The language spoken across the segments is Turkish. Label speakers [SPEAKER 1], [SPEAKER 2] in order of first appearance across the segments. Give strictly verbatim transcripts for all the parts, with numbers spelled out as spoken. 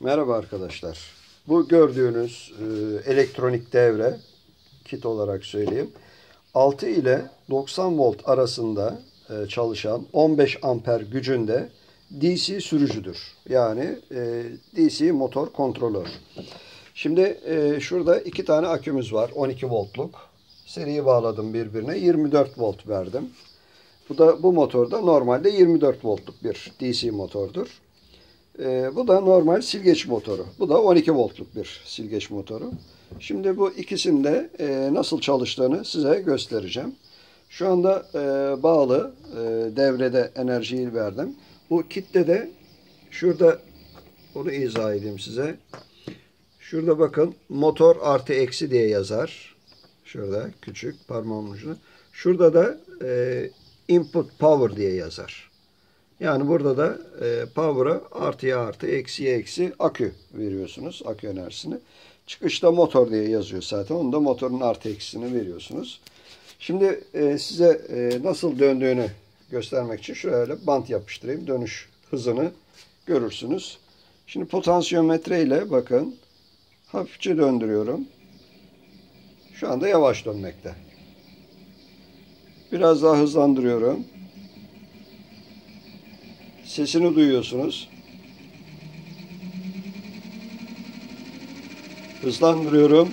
[SPEAKER 1] Merhaba arkadaşlar. Bu gördüğünüz e, elektronik devre, kit olarak söyleyeyim, altı ile doksan volt arasında e, çalışan on beş amper gücünde D C sürücüdür. Yani e, D C motor kontrolör. Şimdi e, şurada iki tane akümüz var, on iki voltluk. Seriyi bağladım birbirine, yirmi dört volt verdim. Bu da bu motorda normalde yirmi dört voltluk bir D C motordur. Ee, bu da normal silgeç motoru. Bu da on iki voltluk bir silgeç motoru. Şimdi bu ikisinde e, nasıl çalıştığını size göstereceğim. Şu anda e, bağlı e, devrede enerjiyi verdim. Bu kitle de şurada, onu izah edeyim size. Şurada bakın, motor artı eksi diye yazar. Şurada küçük parmağımın ucuna. Şurada da e, input power diye yazar. Yani burada da e, power'a artıya artı, eksiye eksi akü veriyorsunuz. Akü enerjisini. Çıkışta motor diye yazıyor zaten. Onu da motorun artı eksisini veriyorsunuz. Şimdi e, size e, nasıl döndüğünü göstermek için şöyle bant yapıştırayım. Dönüş hızını görürsünüz. Şimdi potansiyometre ile bakın hafifçe döndürüyorum. Şu anda yavaş dönmekte. Biraz daha hızlandırıyorum. Sesini duyuyorsunuz. Hızlandırıyorum.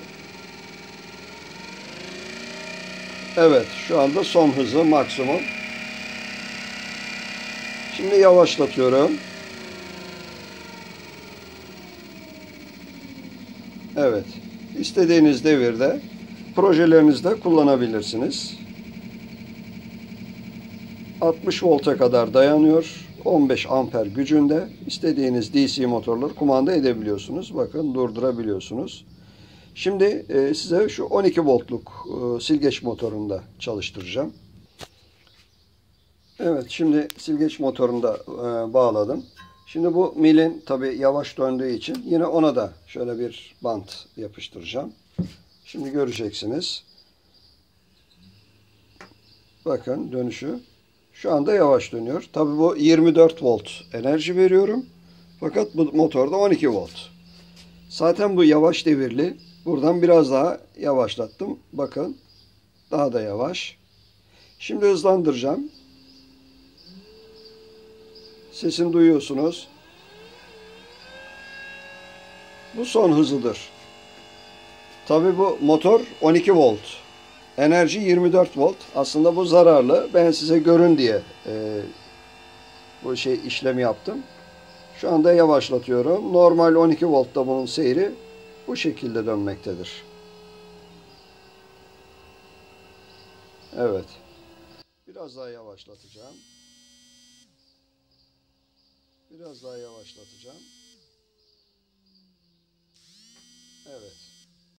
[SPEAKER 1] Evet, şu anda son hızı maksimum. Şimdi yavaşlatıyorum. Evet, istediğiniz devirde projelerinizde kullanabilirsiniz. altmış volta kadar dayanıyor. on beş amper gücünde. İstediğiniz D C motorları kumanda edebiliyorsunuz. Bakın, durdurabiliyorsunuz. Şimdi e, size şu on iki voltluk e, silgeç motorunda çalıştıracağım. Evet, şimdi silgeç motorunda e, bağladım. Şimdi bu milin tabi yavaş döndüğü için yine ona da şöyle bir bant yapıştıracağım. Şimdi göreceksiniz. Bakın dönüşü. Şu anda yavaş dönüyor. Tabi bu yirmi dört volt enerji veriyorum. Fakat bu motorda on iki volt. Zaten bu yavaş devirli. Buradan biraz daha yavaşlattım. Bakın. Daha da yavaş. Şimdi hızlandıracağım. Sesini duyuyorsunuz. Bu son hızıdır. Tabi bu motor on iki volt. Enerji yirmi dört volt. Aslında bu zararlı. Ben size görün diye e, bu şey işlemi yaptım. Şu anda yavaşlatıyorum. Normal on iki voltta bunun seyri bu şekilde dönmektedir. Evet. Biraz daha yavaşlatacağım. Biraz daha yavaşlatacağım. Evet.